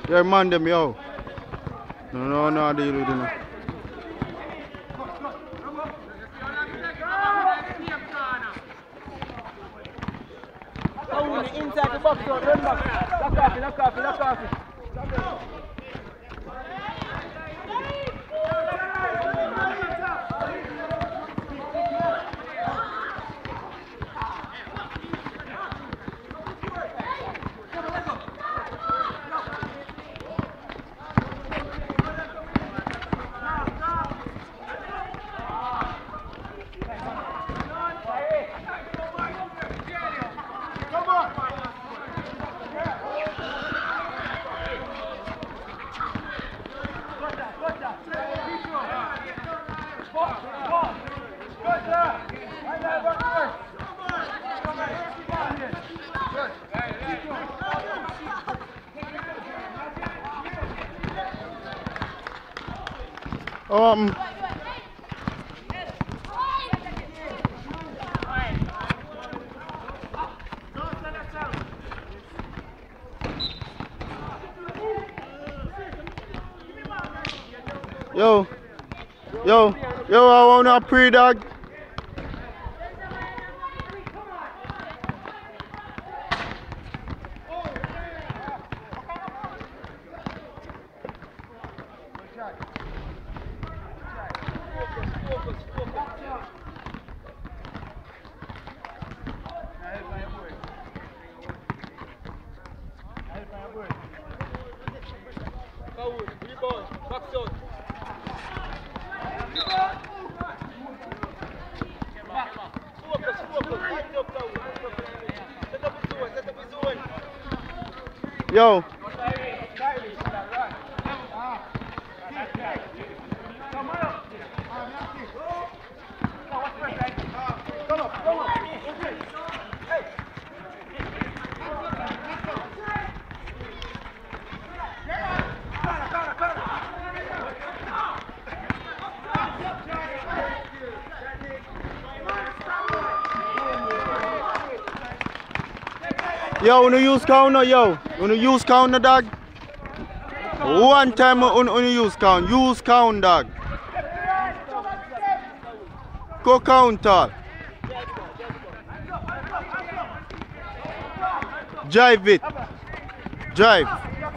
Yeah, man them, yo. No, deal with it. Oh, inside the box, run back. Lock off it. Yo, I wanna pre-dog. Yo. Yo, wanna use counter, yo. Wanna use counter, dog? One time wanna use count. Use count, dog. Go counter. Drive it. Drive.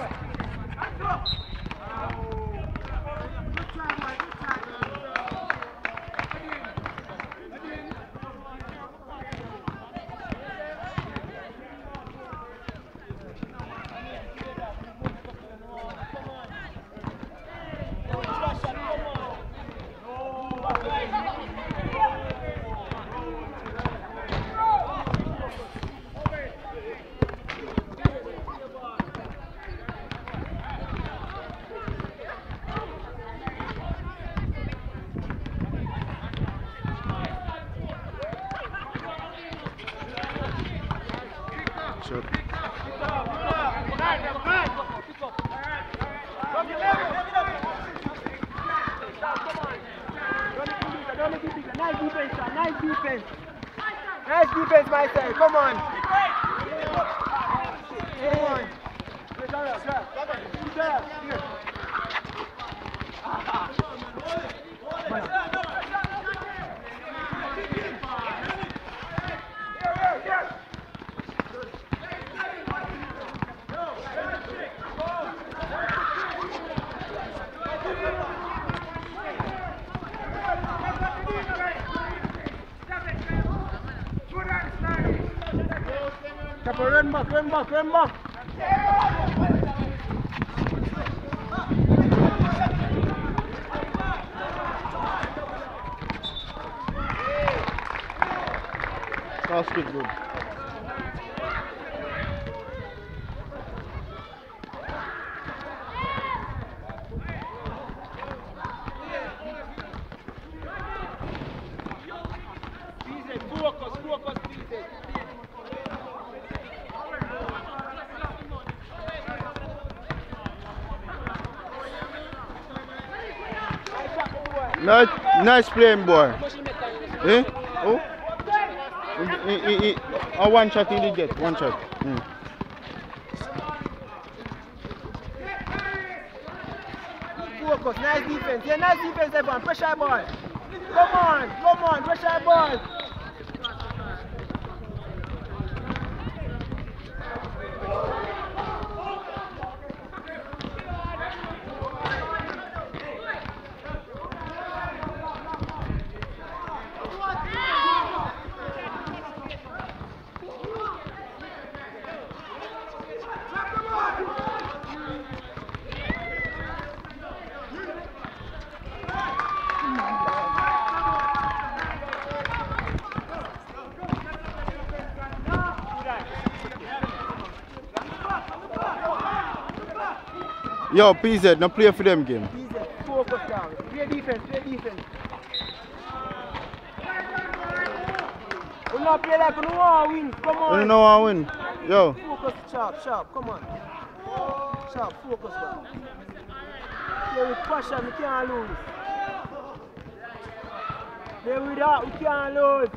Shot. Nice defense, my side. Come on. Run back. Basket good. Focus, please. Nice playing, boy. Eh? Oh? One shot he did get. One shot. focus. Nice defense. Yeah, nice defense, everyone. Pressure ball. Come on, pressure ball. Yo, PZ, no play for them game. PZ, focus down. Play defense. We not play like we don't want to win. Come on. You know I win. Yo. Focus sharp. Come on. Sharp, focus down. Play with passion, we can't lose. Play with that, we can't lose.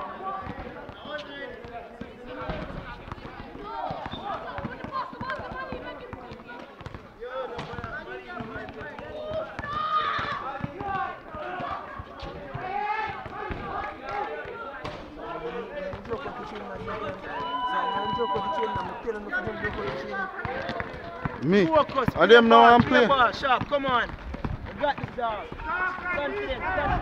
Me? Focus. I them now I'm playing. Sharp, come on. You got this, dog. Confidence.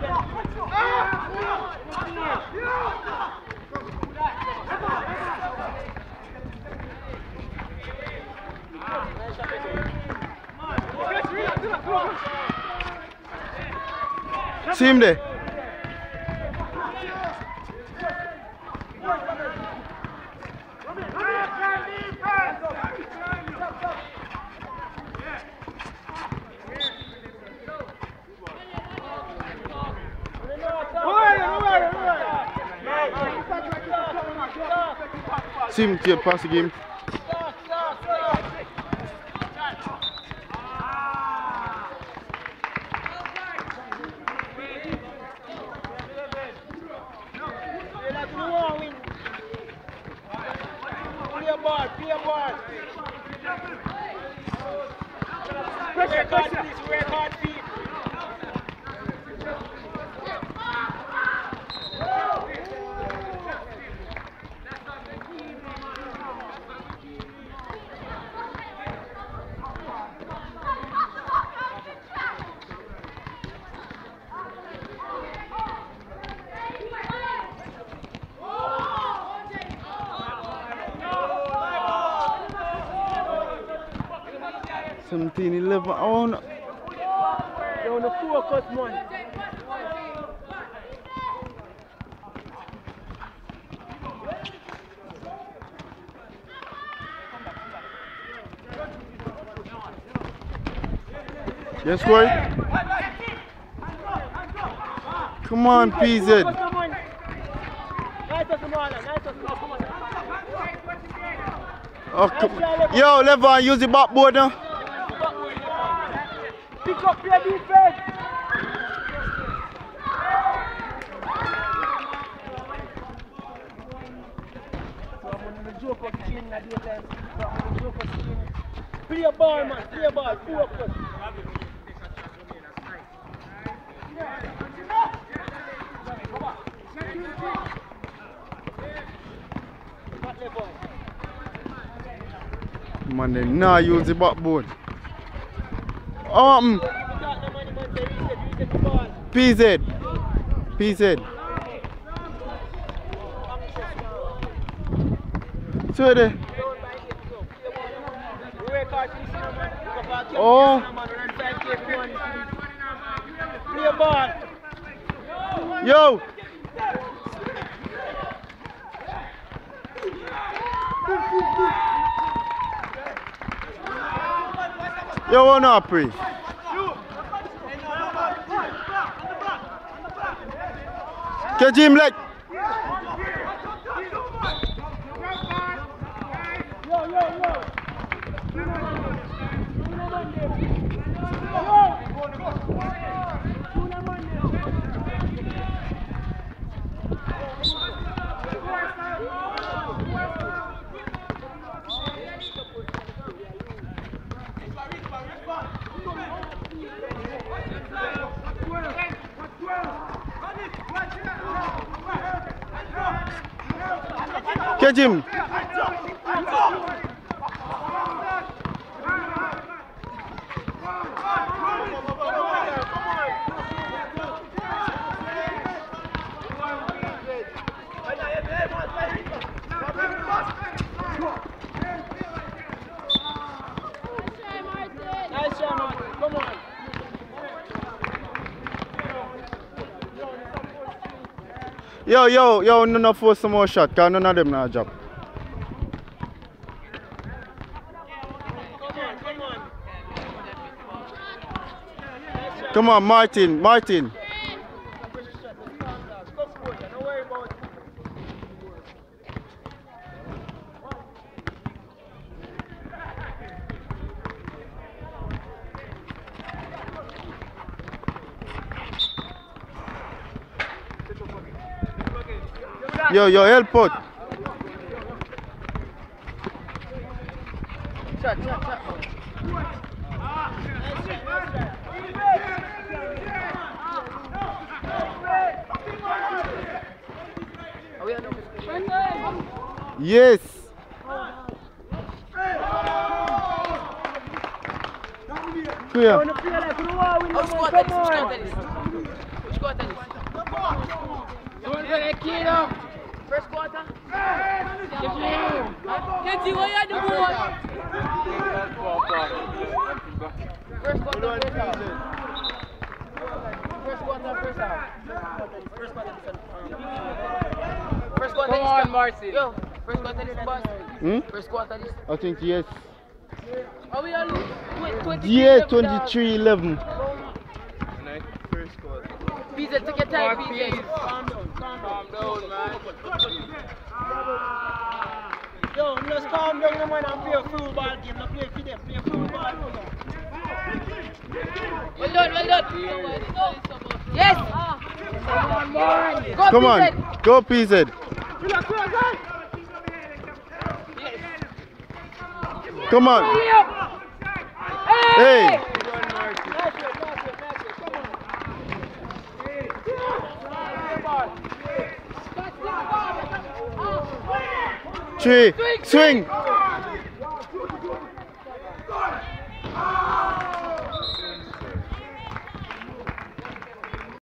See him there. See him here, pass the game. Seventeen, 11. Oh no. You're on the focus, man. Yes, Corey? Come on, PZ. Oh, yo, Levon, use the backboard now. Pick up your defense. Play a ball, man. Play a ball. Focus. Man, they now use the backboard. PZ. So there. Oh. Play a ball. Yo. Yo, what not pre? Catch him like. Manage him. Nice try, Martin. Come on. Yo, no force some more shot, cause none of them not job. Come on, Martin. Yo, help out. Shot. Yes. Clear. Which quarter this? First quarter? Kenzie, what you doing? First quarter, first half. Come on, Marcy. Yo, first quarter this boss. First quarter this. I think yes. Are we all 23? Yeah, 23-11. First quarter. PZ, take your time, PZ. Calm down, man. Yo, just calm down, man, and play a football game. Not play for them, play a football. Well done. Yes! Come on, go PZ. Come on. Hey. Three. Swing.